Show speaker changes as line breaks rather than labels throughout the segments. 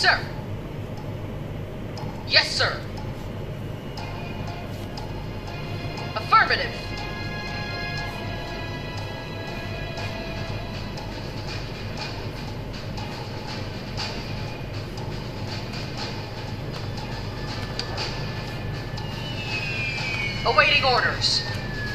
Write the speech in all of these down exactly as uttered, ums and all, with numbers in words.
sir. Yes, sir. Affirmative. Awaiting orders.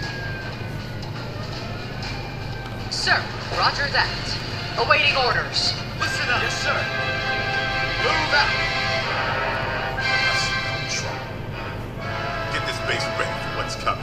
Sir, roger that. Awaiting orders.
Listen up.
Yes, sir.
Move out.
I smell trouble. Get this base ready for what's coming.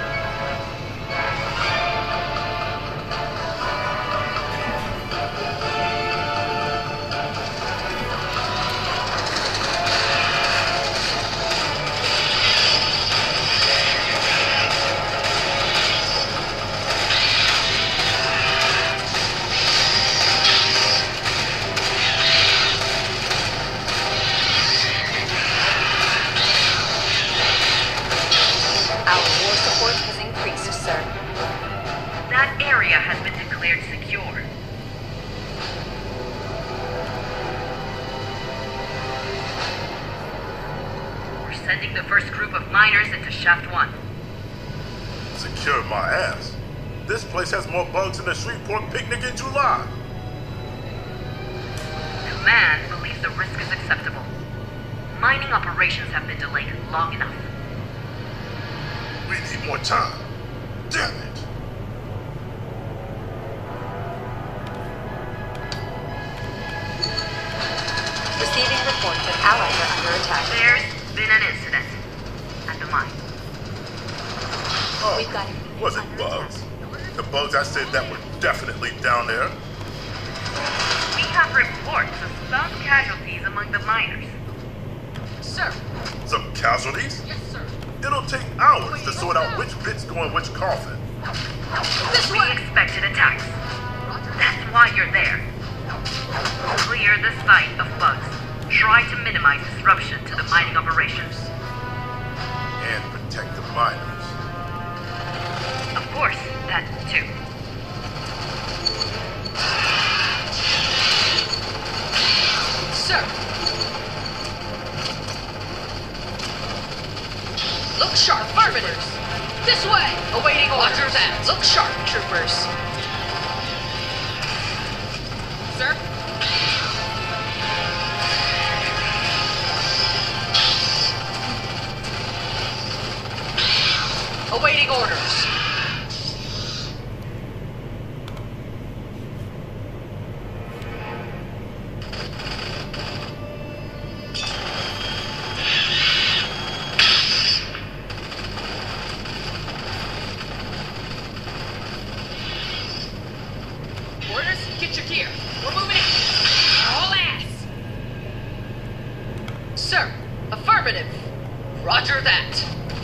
Has been declared secure. We're sending the first group of miners into Shaft one.
Secure my ass. This place has more bugs than a Shreveport picnic in July.
Command believes the risk is acceptable. Mining operations have been delayed long enough.
We need more time. Damn it.
Receiving reports that allies are under attack.
There's been an incident at the mine.
Oh,
We've got
was it bugs? The bugs I said that were definitely down there.
We have reports of some casualties among the miners.
Sir.
Some casualties?
Yes, sir.
It'll take hours to sort out which bits go in which coffin.
This
We
way.
expected attacks. That's why you're there. Clear the site of bugs. Try to minimize disruption to the mining operations.
And protect the miners.
Of course, that too.
Sir. Look sharp, affirmative. This way. Awaiting orders. Roger that. Look sharp, troopers. Sir. Awaiting orders. Orders, get your gear. We're moving in. All ass. Sir, affirmative. Roger that.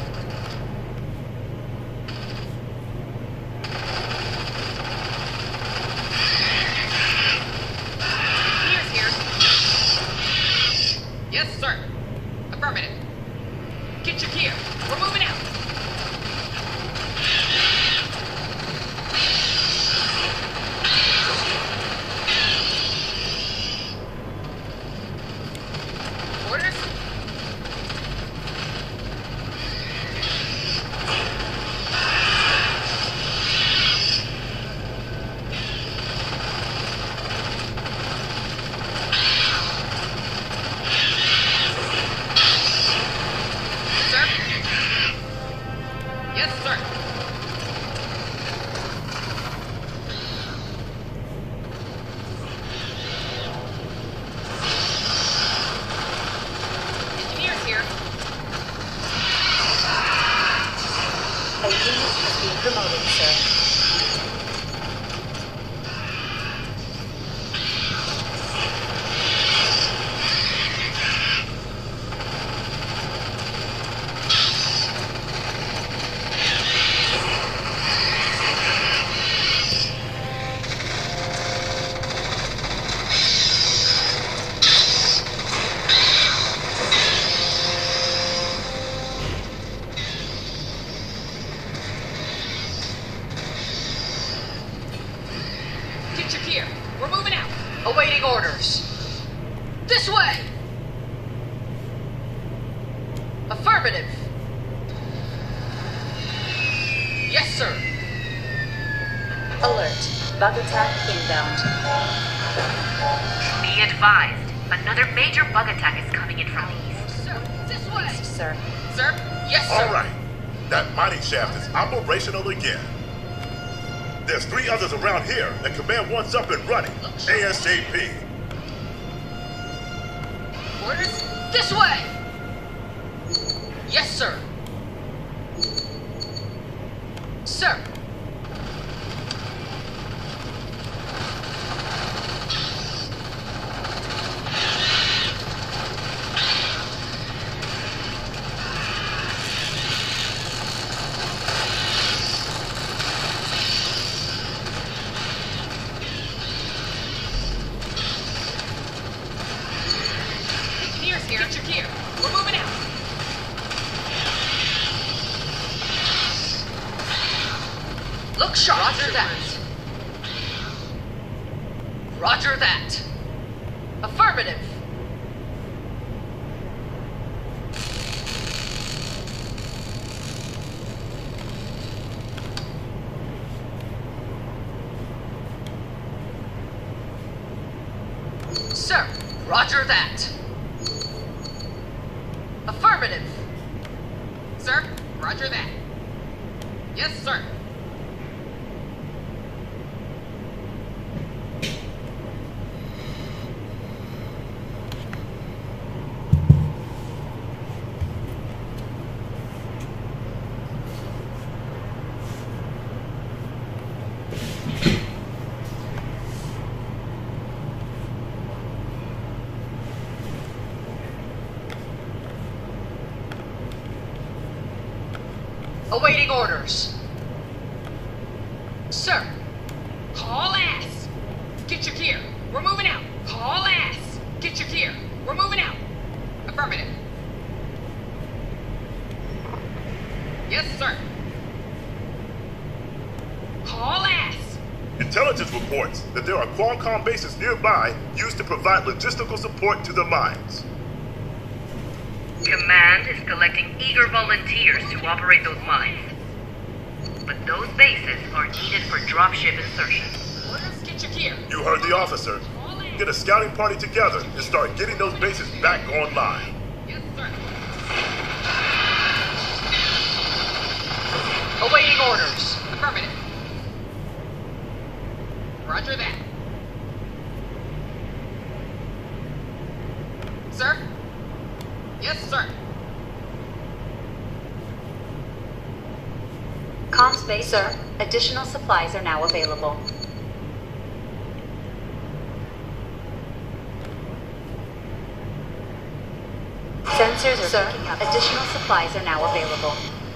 Engineers here. Yes, sir. Affirmative. Get your gear. We're moving out. Orders? Sir? Yes, sir. Engineers here.
A unit has been promoted, sir.
Get your gear. We're moving out. Awaiting orders. This way. Affirmative. Yes, sir.
Alert. Bug attack inbound.
Be advised, another major bug attack is coming in from the east.
Sir, this way.
Sir.
Sir? Yes, sir.
All right. That mining shaft is operational again. There's three others around here, and Command wants up and running. ASAP.
Orders? This way. Yes, sir. Sir. Engineers here. Get your gear. We're moving out. Look sharp. Roger that. Roger that. Affirmative. Sir, roger that. Affirmative. Sir, roger that. Yes, sir. Awaiting orders. Sir. Haul ass. Get your gear. We're moving out. Haul ass. Get your gear. We're moving out. Affirmative. Yes, sir. Haul ass.
Intelligence reports that there are Qualcomm bases nearby used to provide logistical support to the mines.
Command is collecting eager volunteers to operate those mines. But those bases are needed for dropship insertion.
Orders, get your gear.
You heard the officer. Get a scouting party together and start getting those bases back online.
Yes, sir. Awaiting orders. Affirmative. Roger that. Sir? Yes, sir.
Comms base, sir. Additional supplies are now available. Sensors are sir. Picking up. Additional supplies are now available.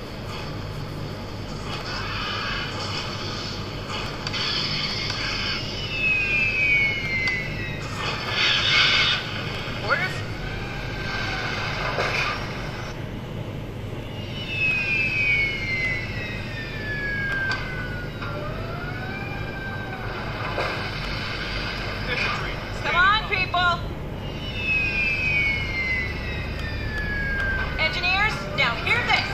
Orders? Come on, people! Engineers, now hear this!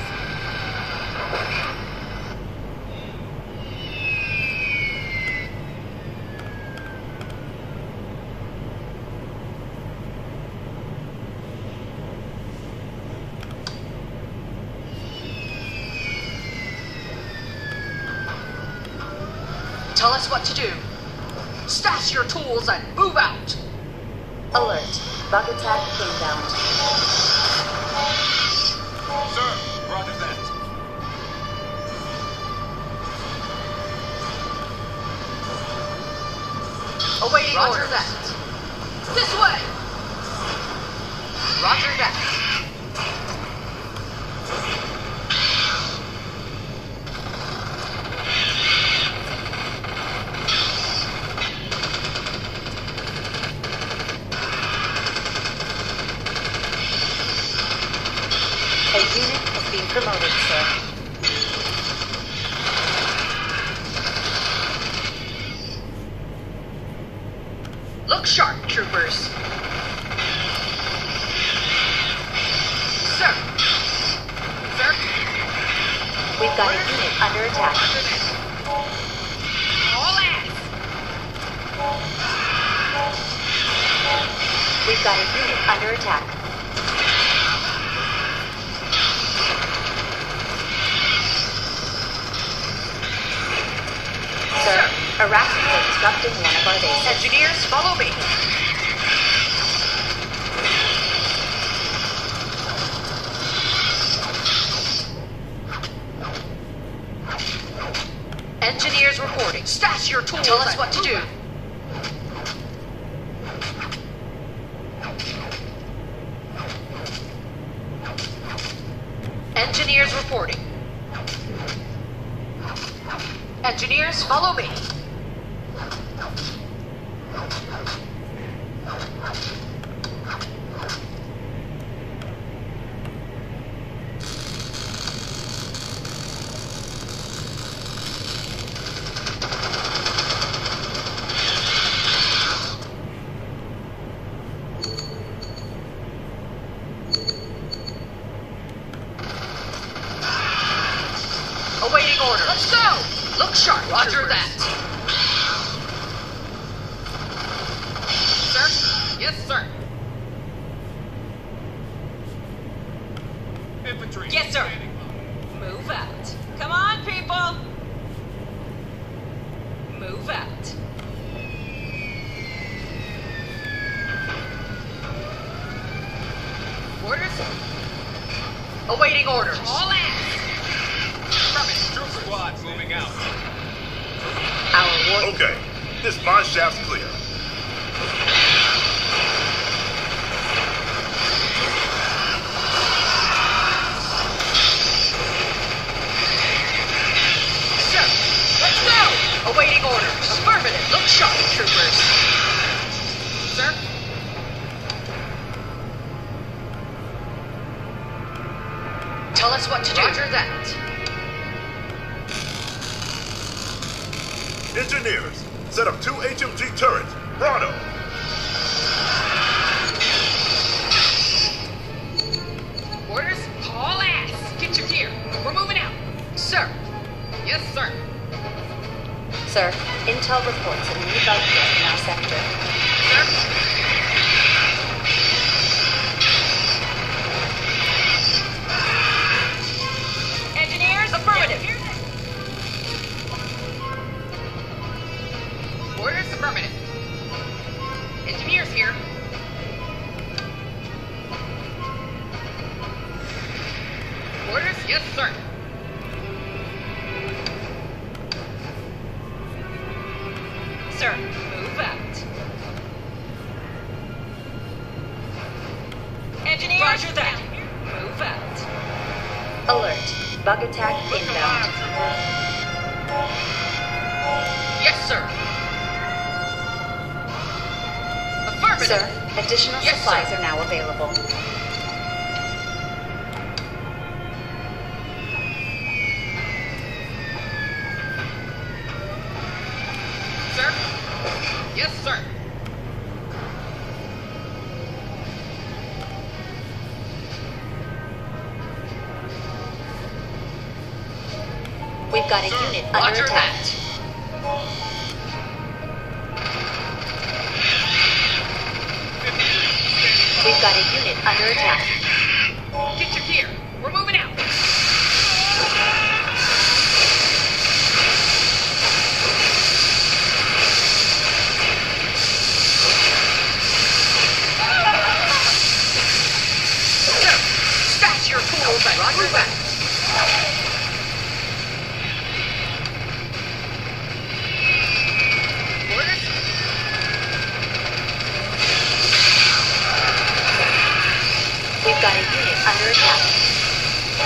Tell us what to do. Stash your tools and move out!
Alert. Bug attack inbound.
Sir, roger that.
Awaiting Roger orders. That. This way! Roger that.
A unit has been promoted, sir.
Look sharp, troopers. Sir.
We've got a unit under attack.
All ass.
We've got a unit under attack. Sir, Arachnids are disrupting one of our bases.
Engineers, follow me. Engineers reporting. Stash your tools. Tell us what to do. Engineers reporting. Engineers, follow me. Awaiting order. Let's go! Look sharp. Roger that. Sir? Yes, sir.
Infantry.
Yes, sir. Move out. Come on, people. Move out.
Orders? Awaiting orders.
All ass.
Troop squads moving out.
Our war.
Okay, this mine shaft's clear.
Sir, let's go! Awaiting orders. Affirmative. Look sharp, troopers. Sir? Tell us what to do. Roger that.
Engineers, set up two H M G turrets. Bronto.
Orders? Haul ass. Get your gear. We're moving out.
Sir. Yes, sir.
Sir, intel reports a new bug hit in our sector.
Sir?
Engineers,
Affirmative.
affirmative.
Orders affirmative. Engineers here. Orders? Yes, sir.
Sir, move out. Engineers,
Roger that.
Move out.
Alert. Bug attack inbound.
Yes, sir. Affirmative.
Sir, additional
Yes,
supplies
sir.
are now available.
Sir? Yes, sir.
We've got a
Sir,
unit under
Roger
attack.
that.
We've got a unit under attack.
Get your gear. We're moving out.
Sir, stash your tools and Roger that. Orders?
We've got a unit under attack.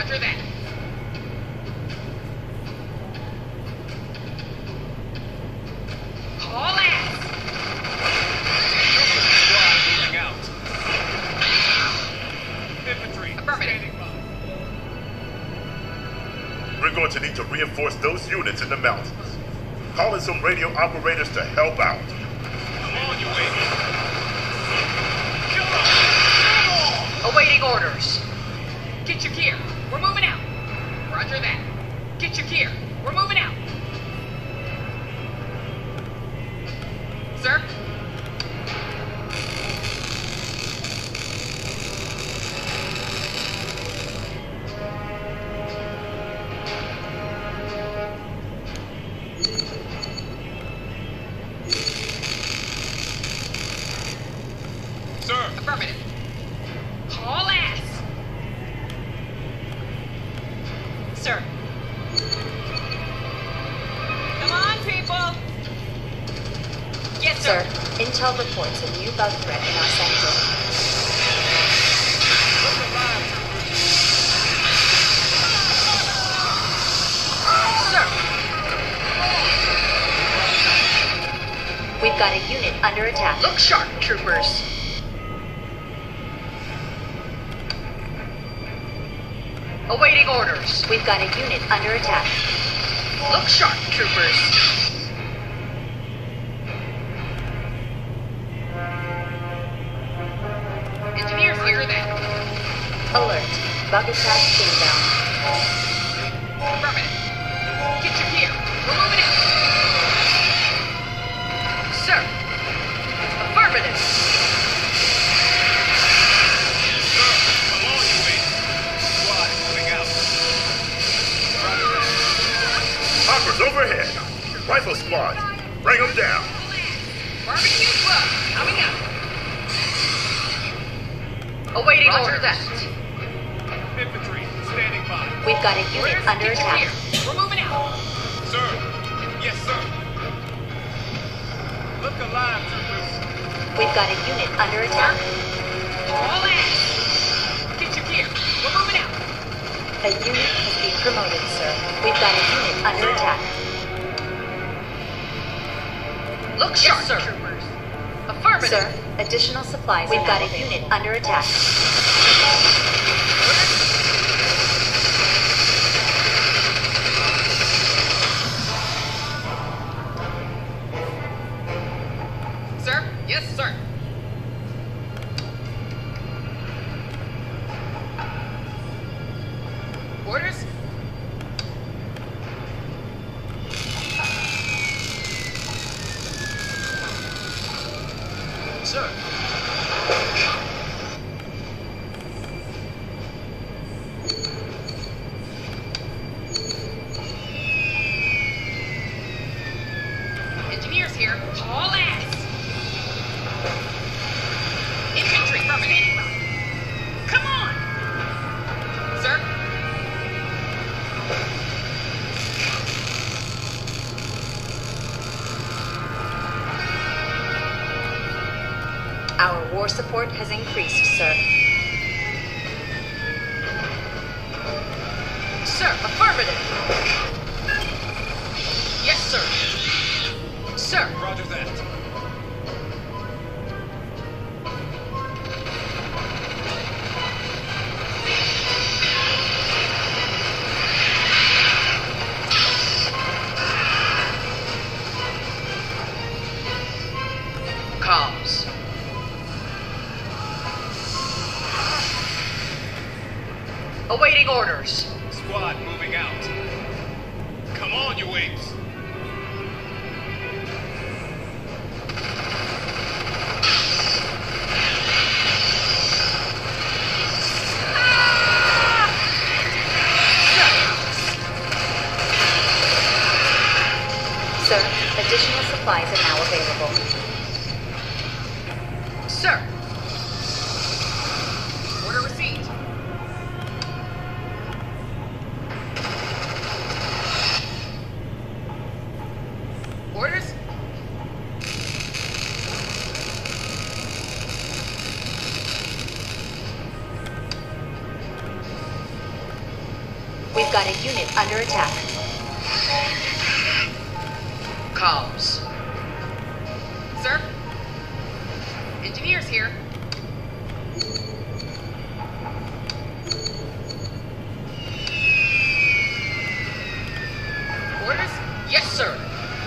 Roger that. Haul ass.
Squad moving out. Infantry,
Affirmative.
standing by.
We're going to need to reinforce those units in the mountains. Call in some radio operators to help out.
Come on, you wait. Kill them! Kill them!
Awaiting orders. Get your gear. We're moving out. Roger that. Get your gear. We're moving out. Sir?
Sir,
Affirmative. Haul ass.
Sir. Come on, people. Yes,
Sir,
sir.
Intel reports a new bug threat in our center.
look alive, troopers.
Sir.
We've got a unit under attack.
Look sharp, troopers. Awaiting orders.
We've got a unit under attack.
Look sharp, troopers. Engineers hear that.
Alert. Bug attack inbound.
Affirmative. Get your gear. We're moving out. Sir. Affirmative.
Sir, come on, you wait. Squad moving out. Roger that.
Hoppers overhead. Rifle squads. Bring them down.
Barbecue club coming up. Awaiting
Roger
orders.
that.
Infantry, standing by.
We've got a unit
Orders,
under
get your
attack.
gear. We're moving out.
Sir, yes, sir. Look alive, troopers.
We've got a unit under attack.
All ass. Get your gear. We're moving out.
A unit has been promoted, sir. We've got a unit under attack.
Look sharp,
sir.
troopers. Affirmative.
Sir, additional supplies. We've got a unit under attack.
Sir? Yes, sir. Orders?
Sir.
Engineers here. Haul ass. Infantry standing by. Come on. Sir?
Our war support has increased, sir.
Sir, affirmative. Yes, sir. Sir.
Roger that.
Comms. Awaiting orders.
Squad moving out. Come on, you apes.
Sir, additional supplies are now available.
Sir. Order received. Orders?
We've got a unit under attack.
Comms. Sir? Engineers here. Orders? Yes, sir.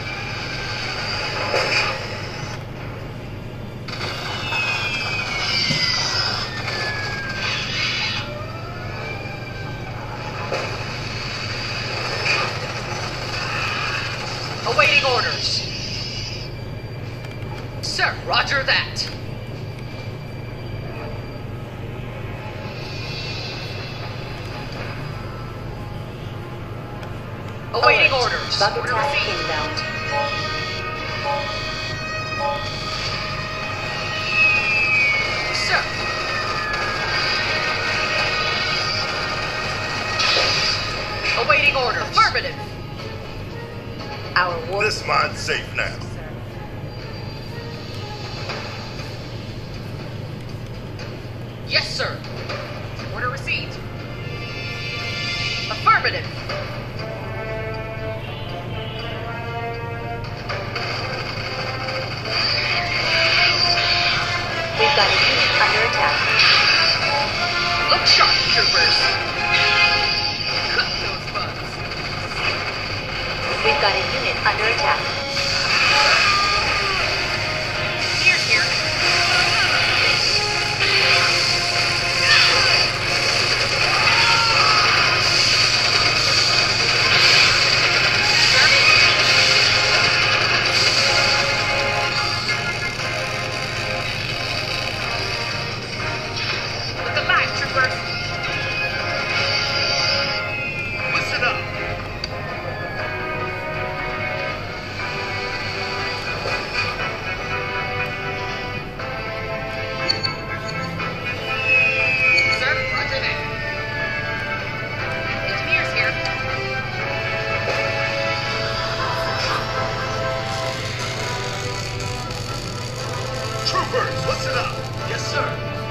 Awaiting orders. Sir, roger that. Awaiting
Alert.
orders.
Bug
Order
attack
received.
inbound.
Sir. Awaiting orders. Affirmative.
Our war.
This mine's safe now.
Yes, sir. Order received. Affirmative.
We've got a unit under attack.
Look sharp, troopers. Cut those bugs.
We've got a unit under attack.
Engineers here. With the light, troopers.
Listen up.
Sir, roger that. Engineers here.
Troopers, listen up. Yes, sir.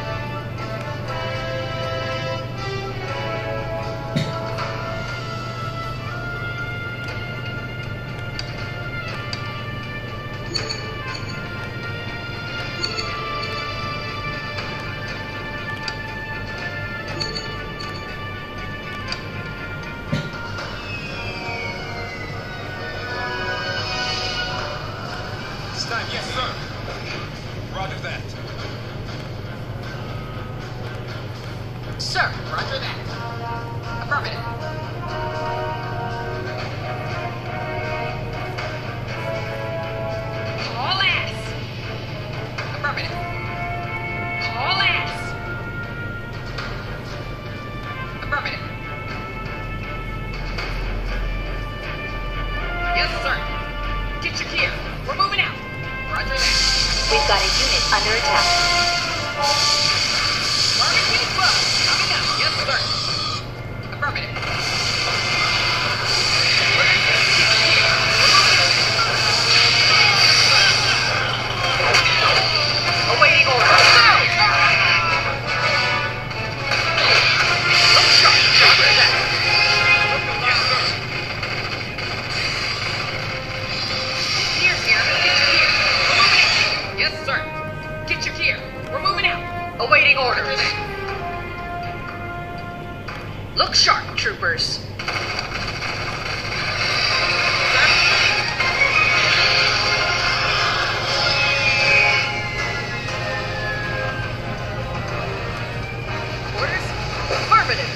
This time, yes, sir. Roger that.
Sir, roger that. Affirmative. Call ass. Affirmative. Call ass. Affirmative. Yes, sir. Get your gear. We're moving out. Roger that.
We've got a unit under attack.
Barbecue club. Coming up. Yes, sir. Affirmative. Awaiting orders. Look sharp. Roger that. Engineers here. Get your gear. We're moving out. Yes, sir. Get your gear. We're moving out. Awaiting orders. Look sharp, troopers. Orders? Affirmative.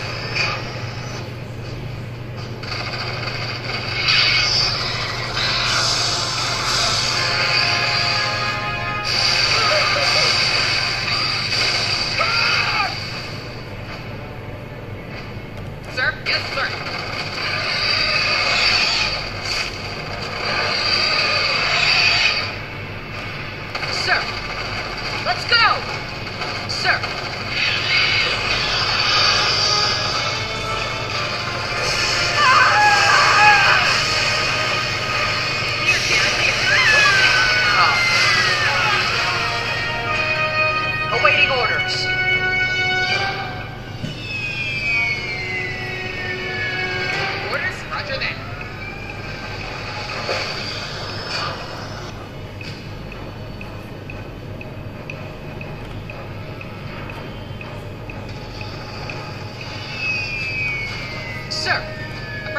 Sir? Yes, sir.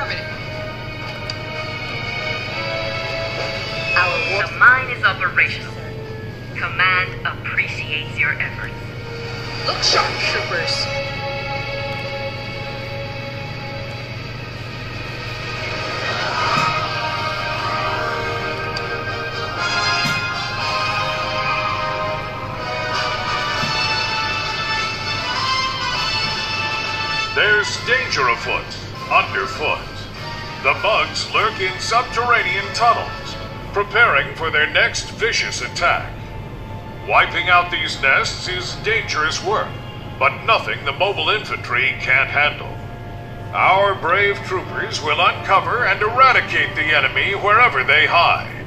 Affirmative.
Our war...
The mine is operational. Command appreciates your efforts.
Look sharp, troopers.
There's danger afoot, underfoot. The bugs lurk in subterranean tunnels, preparing for their next vicious attack. Wiping out these nests is dangerous work, but nothing the mobile infantry can't handle. Our brave troopers will uncover and eradicate the enemy wherever they hide.